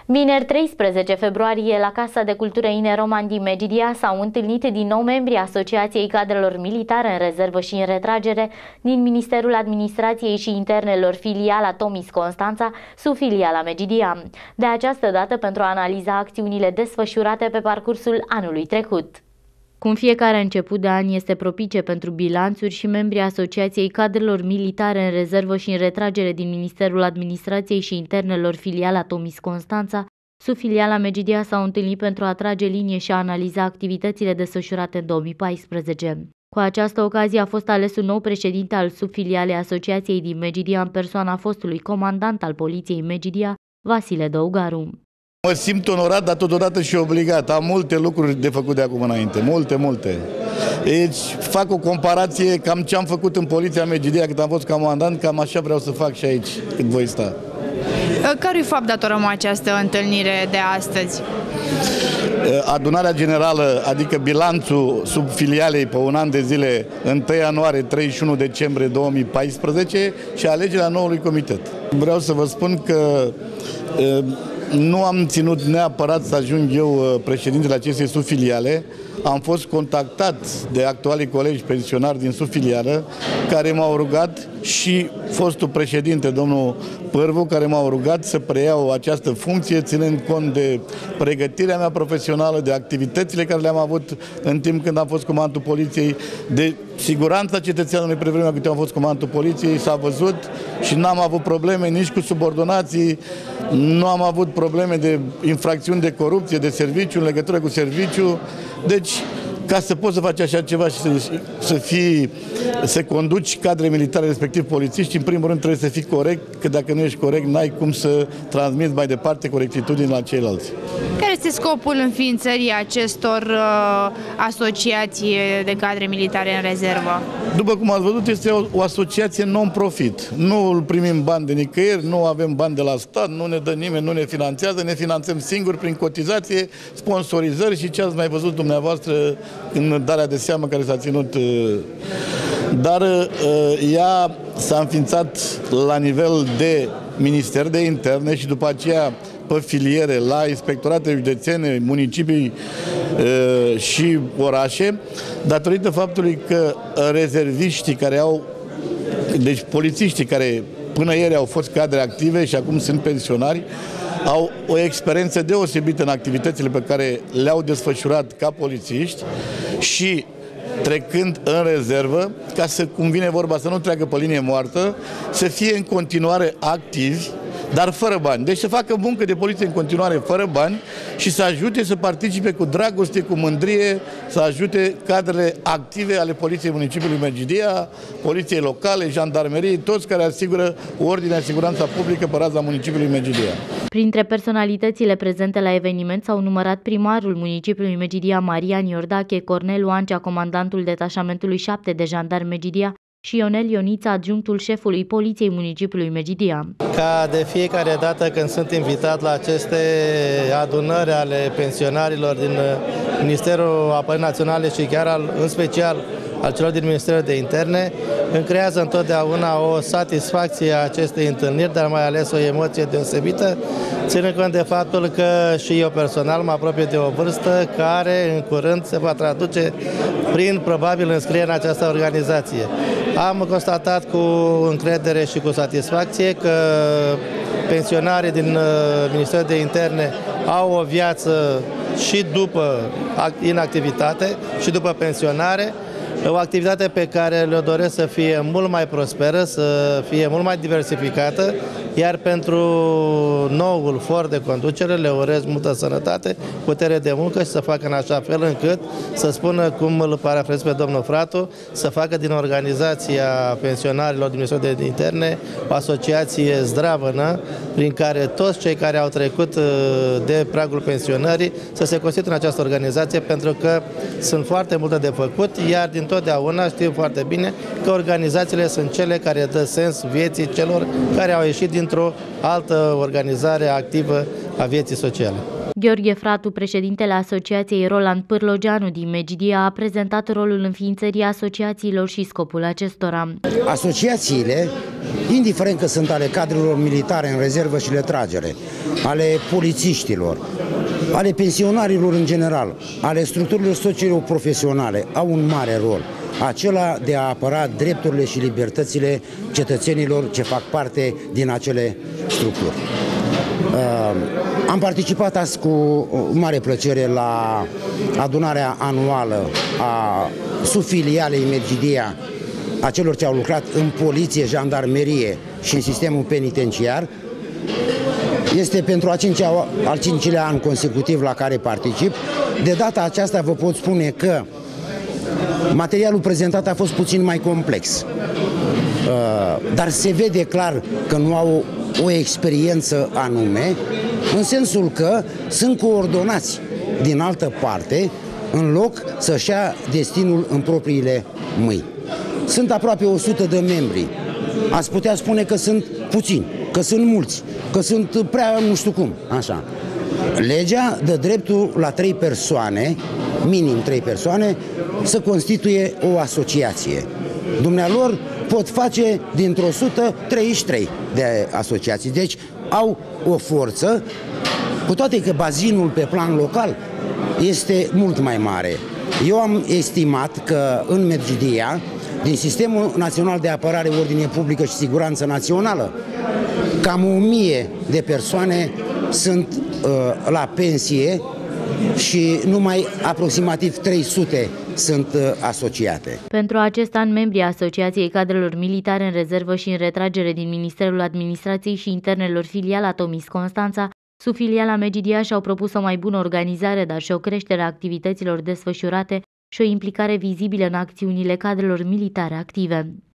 Vineri 13 februarie, la Casa de Cultură Ine Roman din Medgidia s-au întâlnit din nou membrii Asociației Cadrelor Militare în Rezervă și în Retragere din Ministerul Administrației și Internelor, filiala Tomis Constanța, sub filiala Medgidia. De această dată pentru a analiza acțiunile desfășurate pe parcursul anului trecut. Cum fiecare început de an este propice pentru bilanțuri, și membrii Asociației Cadrelor Militare în Rezervă și în Retragere din Ministerul Administrației și Internelor, filiala Tomis Constanța, sub filiala Medgidia, s-au întâlnit pentru a trage linie și a analiza activitățile desfășurate în 2014. Cu această ocazie a fost ales un nou președinte al subfilialei Asociației din Medgidia, în persoana fostului comandant al Poliției Medgidia, Vasile Dăugaru. Mă simt onorat, dar totodată și obligat. Am multe lucruri de făcut de acum înainte, multe. Deci fac o comparație, cam ce am făcut în Poliția Medgidia când am fost comandant, cam așa vreau să fac și aici, când voi sta. Cărui fapt datorăm această întâlnire de astăzi? Adunarea generală, adică bilanțul subfilialei pe un an de zile, 1 ianuarie, 31 decembrie 2014, și alegerea noului comitet. Vreau să vă spun că nu am ținut neapărat să ajung eu președintele acestei subfiliale. Am fost contactat de actualii colegi pensionari din subfilială care m-au rugat, și fostul președinte, domnul Pârvu, care m-au rugat să preiau această funcție, ținând cont de pregătirea mea profesională, de activitățile care le-am avut în timp când am fost comandantul poliției, de siguranța cetățeanului pe vremea când am fost comandantul poliției. S-a văzut și n-am avut probleme nici cu subordonații, nu am avut probleme de infracțiuni de corupție, de serviciu, în legătură cu serviciu. Deci, ca să poți să faci așa ceva și să conduci cadre militare, respectiv polițiști, în primul rând trebuie să fii corect, că dacă nu ești corect, n-ai cum să transmiți mai departe corectitudini la ceilalți. Care este scopul înființării acestor asociații de cadre militare în rezervă? După cum ați văzut, este o asociație non-profit. Nu primim bani de nicăieri, nu avem bani de la stat, nu ne dă nimeni, nu ne finanțează, ne finanțăm singuri prin cotizație, sponsorizări și ce ați mai văzut dumneavoastră în darea de seamă care s-a ținut. Dar ea s-a înființat la nivel de Minister de Interne și după aceea pe filiere la inspectorate județene, municipii și orașe, datorită faptului că rezerviștii care au, deci polițiștii care până ieri au fost cadre active și acum sunt pensionari, au o experiență deosebită în activitățile pe care le-au desfășurat ca polițiști și trecând în rezervă, ca să, cum vine vorba, să nu treacă pe linie moartă, să fie în continuare activi, dar fără bani. Deci să facă muncă de poliție în continuare fără bani și să ajute să participe cu dragoste, cu mândrie, să ajute cadrele active ale Poliției Municipiului Medgidia, Poliției Locale, Jandarmeriei, toți care asigură ordinea, siguranța publică pe raza municipiului Medgidia. Printre personalitățile prezente la eveniment s-au numărat primarul municipiului Medgidia, Marian Iordache, Cornelu Ancea, comandantul detașamentului 7 de jandarmi Medgidia, și Ionel Ionița, adjunctul șefului Poliției Municipiului Medgidia. Ca de fiecare dată când sunt invitat la aceste adunări ale pensionarilor din Ministerul Apărării Naționale și chiar în special al celor din Ministerul de Interne, îmi creează întotdeauna o satisfacție a acestei întâlniri, dar mai ales o emoție deosebită, ținând cont de faptul că și eu personal mă apropie de o vârstă care în curând se va traduce prin probabil înscriere în această organizație. Am constatat cu încredere și cu satisfacție că pensionarii din Ministerul de Interne au o viață și după inactivitate și după pensionare, o activitate pe care le doresc să fie mult mai prosperă, să fie mult mai diversificată, iar pentru noul for de conducere le urez multă sănătate, putere de muncă și să facă în așa fel încât să spună, cum îl parafrez pe domnul Fratu, să facă din organizația pensionarilor din Ministerul de Interne o asociație zdravănă, prin care toți cei care au trecut de pragul pensionării să se constituie în această organizație, pentru că sunt foarte multe de făcut, iar din totdeauna știu foarte bine că organizațiile sunt cele care dă sens vieții celor care au ieșit dintr-o altă organizare activă a vieții sociale. Gheorghe Fratu, președintele Asociației Roland Pârlogeanu din Medgidia, a prezentat rolul înființării asociațiilor și scopul acestora. Asociațiile indiferent că sunt ale cadrelor militare în rezervă și retragere, ale polițiștilor, ale pensionarilor în general, ale structurilor socio-profesionale, au un mare rol, acela de a apăra drepturile și libertățile cetățenilor ce fac parte din acele structuri. Am participat azi cu mare plăcere la adunarea anuală a subfilialei Medgidia, a celor ce au lucrat în poliție, jandarmerie și în sistemul penitenciar. Este pentru al cincilea an consecutiv la care particip. De data aceasta vă pot spune că materialul prezentat a fost puțin mai complex, dar se vede clar că nu au o experiență anume, în sensul că sunt coordonați din altă parte, în loc să-și ia destinul în propriile mâini. Sunt aproape 100 de membri. Ați putea spune că sunt puțini, că sunt mulți, că sunt prea nu știu cum, așa. Legea dă dreptul la 3 persoane, minim 3 persoane, să constituie o asociație. Dumnealor pot face dintr-o 133 de asociații, deci au o forță, cu toate că bazinul pe plan local este mult mai mare. Eu am estimat că în Medgidia, din Sistemul Național de Apărare, Ordine Publică și Siguranță Națională, cam 1000 de persoane sunt la pensie și numai aproximativ 300 sunt asociate. Pentru acest an, membrii Asociației Cadrelor Militare în Rezervă și în Retragere din Ministerul Administrației și Internelor filiala Tomis Constanța, sub filiala Medgidia, și-au propus o mai bună organizare, dar și o creștere a activităților desfășurate și o implicare vizibilă în acțiunile cadrelor militare active.